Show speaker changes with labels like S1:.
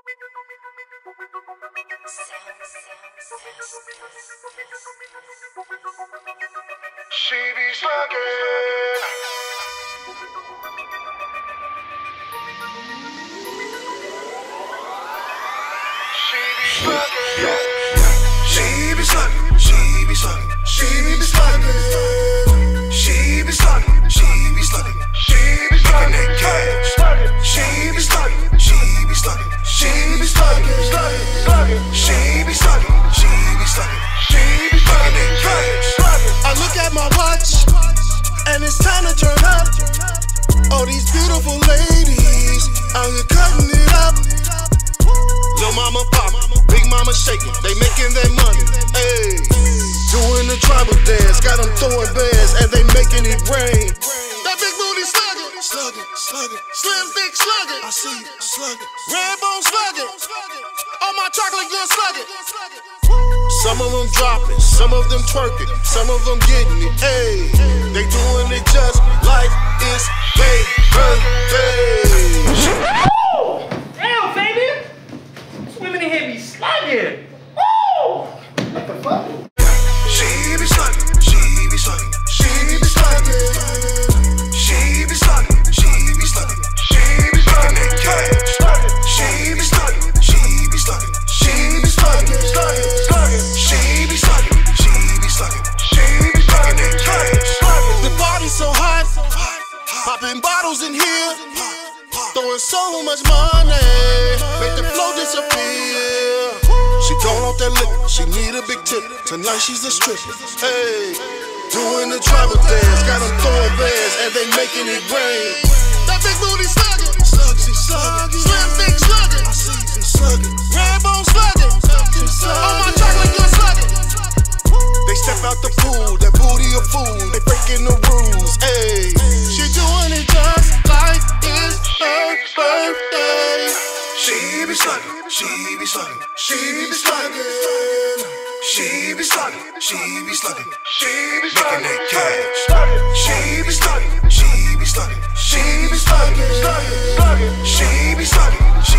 S1: She be slugging. She be slugging. She be slugging. She be slugging. She be slugging. She be slugging. She be slugging. She be slugging that cash. She be slugging. She be slugging. She be slugging. She be slugging. She be slugging. She be slugging that cash.
S2: I look at my watch, and it's time to turn up. All these beautiful ladies out here cutting it up. Lil' mama pop, big mama shaking, they making their money. Ayy, doing the tribal dance, got them throwing bands, and they making it rain. That big booty slugging, slugging, slugging. Slim thick slugging, I see you slugging. Red bone slugging, all my chocolate good slugging. Some of them dropping, some of them twerking, some of them getting it, ayy. They doing it just like it's their birthday.
S3: Damn, baby! These women in here be slugging. Woo! What the fuck?
S1: She be slugging, she be slugging, she be slugging. She be slugging, she be slugging, she be slugging that cash. She be slugging, she be slugging, she be slugging, she be slugging, she be slugging, she be slugging that cash.
S2: The party's so hot, popping bottles in here, throwing so much money, make the flow disappear. She don't want that liquor, she need a big tip. Tonight she's a stripper. Hey, doing the tribal dance, got them throwing bands, and they making it rain. That big booty slugging, slugging, slugging. Slim thick slugging, I see you slugging. Red bone slugging, all my chocolate good slugging. They step out the pool, that booty a fool, they breaking the rules. Hey, she doing it just like it's her birthday.
S1: She be slugging, she be slugging, she be slugging. She be slugging, she be slugging, she be slugging that cash. She be slugging, she be slugging, she be slugging, she be slugging, she